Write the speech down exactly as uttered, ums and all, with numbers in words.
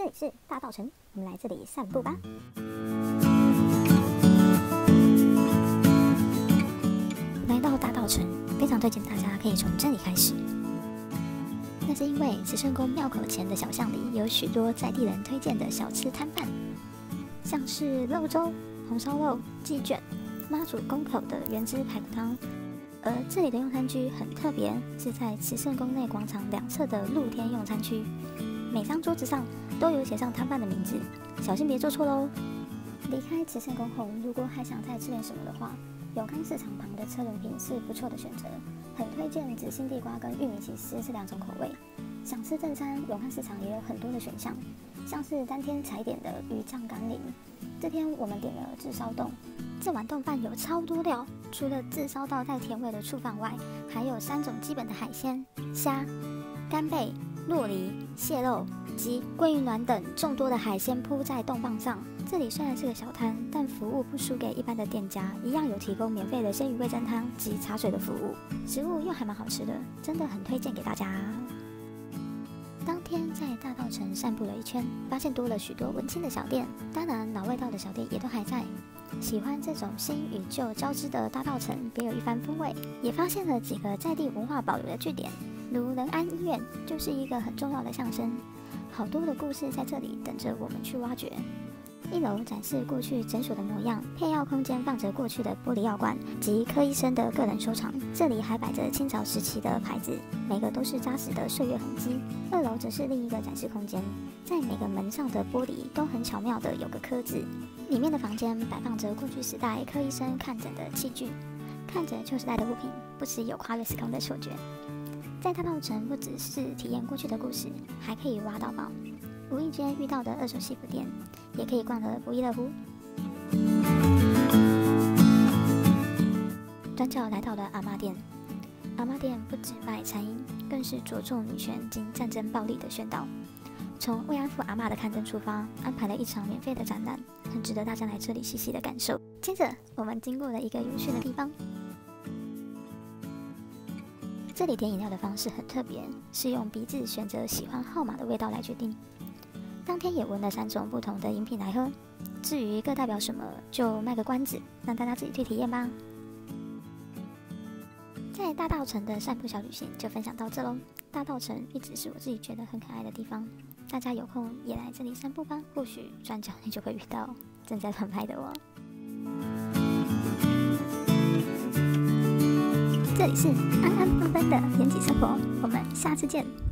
里是大稻埕，我们来这里散步吧。来到大稻埕，非常推荐大家可以从这里开始。那是因为慈圣宫庙口前的小巷里有许多在地人推荐的小吃摊贩，像是肉粥、红烧肉、鸡卷、妈祖宫口的原汁排骨汤。而这里的用餐区很特别，是在慈圣宫内广场两侧的露天用餐区，每张桌子上都有写上摊贩的名字，小心别做错喽。离开慈圣宫后，如果还想再吃点什么的话，永康市场旁的车轮饼是不错的选择，很推荐紫心地瓜跟玉米起司这两种口味。想吃正餐，永康市场也有很多的选项，像是当天才点的鱼酱甘霖，这天我们点了炙烧冻。这碗冻饭有超多料，除了炙烧到带甜味的醋饭外，还有三种基本的海鲜：虾、干贝、酪梨、蟹肉及鲑鱼卵等众多的海鲜铺在冻棒上。这里虽然是个小摊，但服务不输给一般的店家，一样有提供免费的鲜鱼味噌汤及茶水的服务，食物又还蛮好吃的，真的很推荐给大家。当天在大稻埕散步了一圈，发现多了许多文青的小店，当然老味道的小店也都还在。喜欢这种新与旧交织的大稻埕，别有一番风味。也发现了几个在地文化保留的据点，如仁安医院就是一个很重要的象征，好多的故事在这里等着我们去挖掘。一楼展示过去诊所的模样，配药空间放着过去的玻璃药罐及柯医生的个人收藏。这里还摆着清朝时期的牌子，每个都是扎实的岁月痕迹。二楼则是另一个展示空间，在每个门上的玻璃都很巧妙的有个刻字，里面的房间摆放着过去时代柯医生看诊的器具，看着旧时代的物品，不时有跨越时空的错觉。在大稻埕不只是体验过去的故事，还可以挖到宝。无意间遇到的二手西服店，也可以逛得不亦乐乎。转角来到了阿嬷店，阿嬷店不只卖餐饮，更是着重女权及战争暴力的宣导。从慰安妇阿嬷的看灯出发，安排了一场免费的展览，很值得大家来这里细细的感受。接着，我们经过了一个有趣的地方。这里点饮料的方式很特别，是用鼻子选择喜欢号码的味道来决定。当天也闻了三种不同的饮品来喝，至于各代表什么，就卖个关子，让大家自己去体验吧。在大稻埕的散步小旅行就分享到这喽。大稻埕一直是我自己觉得很可爱的地方，大家有空也来这里散步吧，或许转角你就会遇到正在翻拍的我。这里是安安分分的延吉生活，我们下次见。